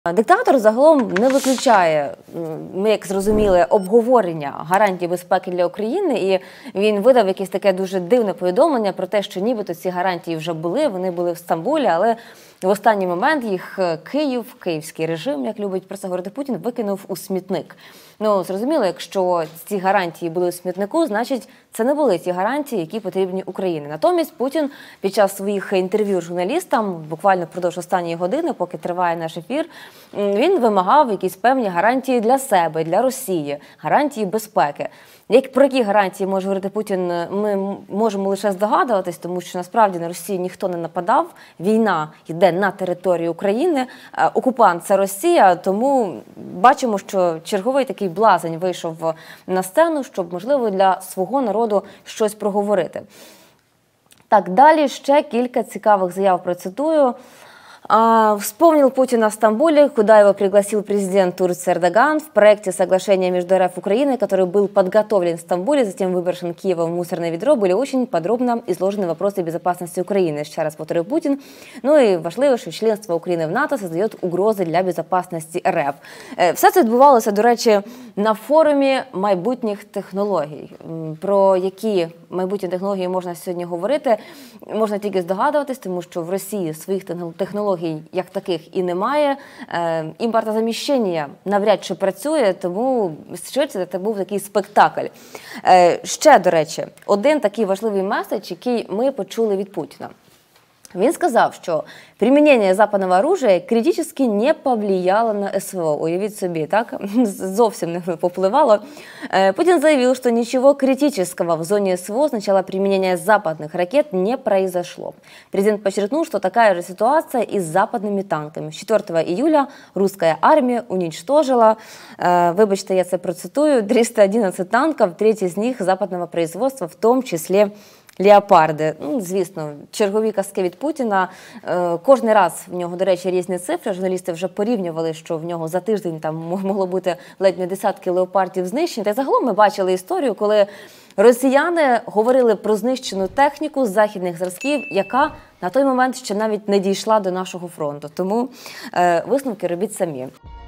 Диктатор загалом не виключає, ми як зрозуміли, обговорення гарантій безпеки для України, і він видав якесь таке дуже дивне повідомлення про те, що нібито ці гарантії вже були, вони були в Стамбулі, але в останній момент їх Київ, київський режим, як любить про це говорити Путін, викинув у смітник. Ну, зрозуміло, якщо ці гарантії були у смітнику, значить це не були ті гарантії, які потрібні Україні. Натомість Путін під час своїх інтерв'ю журналістам, буквально впродовж останньої години, поки триває наш ефір, він вимагав якісь певні гарантії для себе, для Росії, гарантії безпеки. Про які гарантії може говорити Путін, ми можемо лише здогадуватись, тому що насправді на Росію ніхто не нападав, війна йде на території України, окупант – це Росія, тому бачимо, що черговий такий блазень вийшов на сцену, щоб, можливо, для свого народу щось проговорити. Так, далі ще кілька цікавих заяв процитую. Вспомнил Путин о Стамбуле, куда его пригласил президент Турции Эрдоган. В проекте соглашения между РФ и Украиной, который был подготовлен в Стамбуле, затем выброшен Киевом в мусорное ведро, были очень подробно изложены вопросы безопасности Украины. Ще раз повторив Путін. Ну і важливо, що членство України в НАТО создає угрози для безопасности РФ. Все це відбувалося, до речі, на форумі майбутніх технологій. Про які майбутні технології можна сьогодні говорити, можна тільки здогадуватись, тому що в Росії своїх технологій як таких і немає. Імпортозаміщення навряд чи працює, тому швидше це був такий спектакль. Ще, до речі, один такий важливий меседж, який ми почули від Путіна. Він сказав, що применение западного оружия критически не повлияло на СВО. Уявіть собі, так? Зовсім не попливало. Путин заявил, что ничего критического в зоне СВО с начала применения западных ракет не произошло. Президент подчеркнул, что такая же ситуация и с западными танками. 4 июля русская армия уничтожила, вибачте, я це процитую, 311 танков, треть из них западного производства, в том числе «Леопарди». Ну, звісно, чергові казки від Путіна. Кожен раз в нього, до речі, різні цифри. Журналісти вже порівнювали, що в нього за тиждень там могло бути ледь не десятки леопардів знищені. Та загалом ми бачили історію, коли росіяни говорили про знищену техніку з західних зразків, яка на той момент ще навіть не дійшла до нашого фронту. Тому висновки робіть самі.